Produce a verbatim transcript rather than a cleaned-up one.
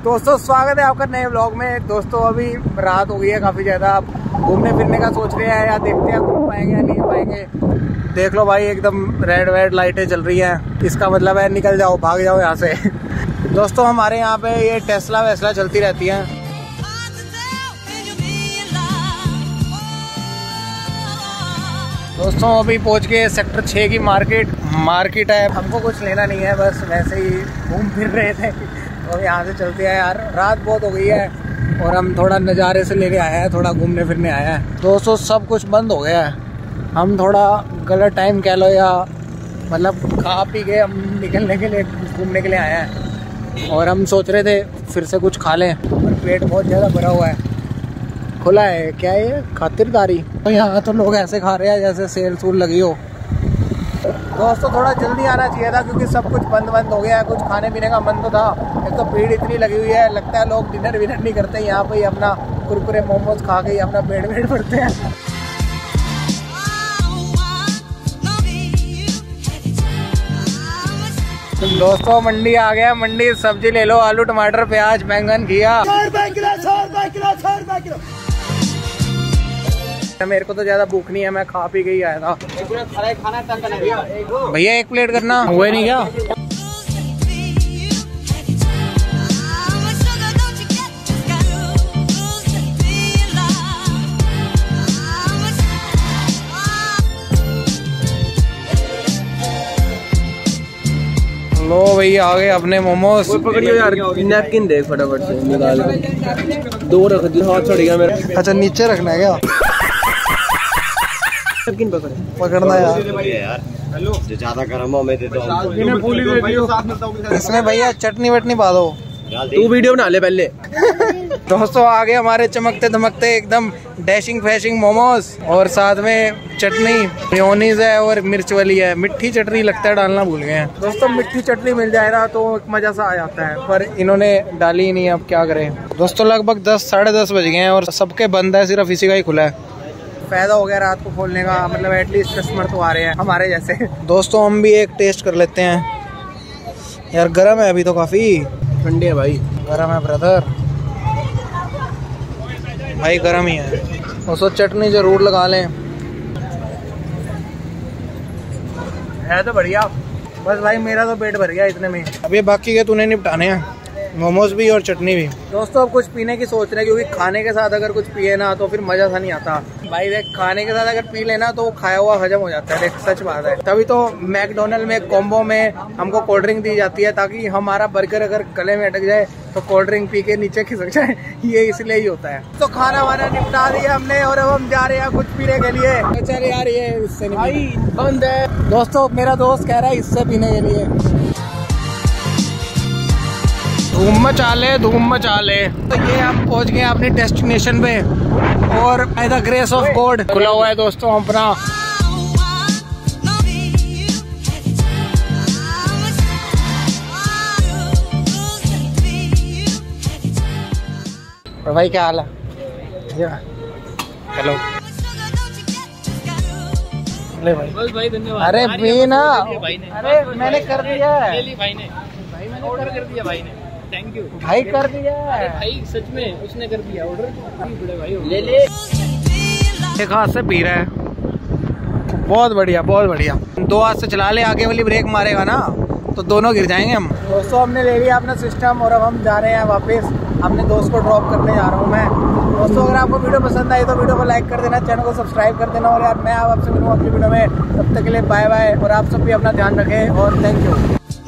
दोस्तों स्वागत है आपका नए व्लॉग में। दोस्तों अभी रात हो गई है काफ़ी ज़्यादा, घूमने फिरने का सोच रहे हैं या देखते हैं घूम पाएंगे या नहीं पाएंगे। देख लो भाई एकदम रेड वेड लाइटें चल रही हैं, इसका मतलब है निकल जाओ, भाग जाओ यहाँ से। दोस्तों हमारे यहाँ पे ये टेस्ला वेस्ला चलती रहती हैं। दोस्तों अभी पहुँच गए सेक्टर छः की मार्केट मार्केट है। हमको कुछ लेना नहीं है, बस वैसे ही घूम फिर रहे थे तो यहाँ से चलते हैं यार। रात बहुत हो गई है और हम थोड़ा नज़ारे से लेके आए हैं, थोड़ा घूमने फिरने आए हैं। दोस्तों सब कुछ बंद हो गया है, हम थोड़ा गलत टाइम कह लो या मतलब खा पी के हम निकलने के लिए घूमने के लिए आए हैं और हम सोच रहे थे फिर से कुछ खा लें, पर पेट बहुत ज़्यादा भरा हुआ है। खुला है क्या ये खातिरदारी, तो यहाँ तो लोग ऐसे खा रहे हैं जैसे सेल सूल लगी हो। दोस्तों थोड़ा जल्दी आना चाहिए था क्योंकि सब कुछ बंद बंद हो गया है। कुछ खाने पीने का मन तो था, एक तो भीड़ इतनी लगी हुई है, लगता है लोग डिनर विनर नहीं करते, यहाँ पे ही अपना कुरकुरे मोमोज खा के ही अपना पेट वेट भरते हैं। दोस्तों मंडी आ गया, मंडी सब्जी ले लो, आलू टमाटर प्याज बैंगन घिया। मेरे को तो ज्यादा भूख नहीं है, मैं खा पी के ही आया था। भैया एक प्लेट करना, हुआ नहीं क्या? लो भैया आ गए अपने मोमोज। पकड़ियो यार, नैपकिन दे फटाफट से निकाल दो रख दिया, हाथ चढ़ गया मेरा। अच्छा नीचे रखना है क्या? नैपकिन पकड़ पकड़ना यार, हेलो जो ज्यादा गर्म हो मैं दे दो। इसमें भैया चटनी वटनी पा दो, तू वीडियो बना ले पहले। दोस्तों आगे हमारे चमकते धमकते एकदम डैशिंग फैशिंग मोमोज और साथ में चटनी मेयोनीज है और मिर्च वाली है। मिट्टी चटनी लगता है डालना भूल गए हैं। दोस्तों मिट्टी चटनी मिल जाए ना तो एक मजा सा आ जाता है, पर इन्होंने डाली ही नहीं, अब क्या करें। दोस्तों लगभग दस साढ़े दस बज गए हैं और सबके बंद है, सिर्फ इसी का ही खुला है। फायदा हो गया रात को खोलने का, मतलब एटलीस्ट कस्टमर तो आ रहे हैं हमारे जैसे। दोस्तों हम भी एक टेस्ट कर लेते हैं यार। गर्म है अभी तो, काफी ठंडे है भाई, गरम है ब्रदर, भाई गरम ही है। उसको चटनी जरूर लगा लें, है तो बढ़िया। बस भाई मेरा तो पेट भर गया इतने में। अब ये बाकी के तूने निपटाने हैं, मोमोज भी और चटनी भी। दोस्तों अब कुछ पीने की सोच रहे हैं क्योंकि खाने के साथ अगर कुछ पिए ना तो फिर मजा सा नहीं आता भाई। देख खाने के साथ अगर पी लेना तो खाया हुआ हजम हो जाता है, देख सच बात है। तभी तो मैकडोनल्ड में कॉम्बो में हमको कोल्ड ड्रिंक दी जाती है ताकि हमारा बर्गर अगर गले में अटक जाए तो कोल्ड ड्रिंक पी के नीचे खिसक जाए, ये इसलिए ही होता है। तो खाना वाना निपटा दिया हमने और अब हम जा रहे हैं कुछ पीने के लिए। चल यार ये इससे नहीं बंद है। दोस्तों मेरा दोस्त कह रहा है इससे पीने के लिए। धूम मचा ले धूम मचा ले। तो ये हम पहुंच गए अपनी डेस्टिनेशन पे और by the grace of God खुला हुआ है दोस्तों अपना। और भाई क्या हाल है? हेलो ले भाई। बस भाई धन्यवाद। अरे भी ना, अरे मैंने कर दिया है भाई ने, भाई मैंने ऑर्डर कर दिया भाई ने। थैंक यू भाई, कर दिया है भाई, सच में उसने कर दिया ऑर्डर। बड़े भाई ले ले। एक हाथ से पी रहा है, बहुत बढ़िया बहुत बढ़िया। दो हाथ से चला ले, आगे वाली ब्रेक मारेगा ना तो दोनों गिर जाएंगे हम। दोस्तों हमने ले लिया अपना सिस्टम और अब हम जा रहे हैं वापस। अपने दोस्त को ड्रॉप करने जा रहा हूँ मैं। दोस्तों अगर आपको वीडियो पसंद आई तो वीडियो को लाइक कर देना, चैनल को सब्सक्राइब कर देना। और यार मैं आपसे मिलूँगा अगली वीडियो में, तब तक के लिए बाय बाय। और आप सब भी अपना ध्यान रखें और थैंक यू।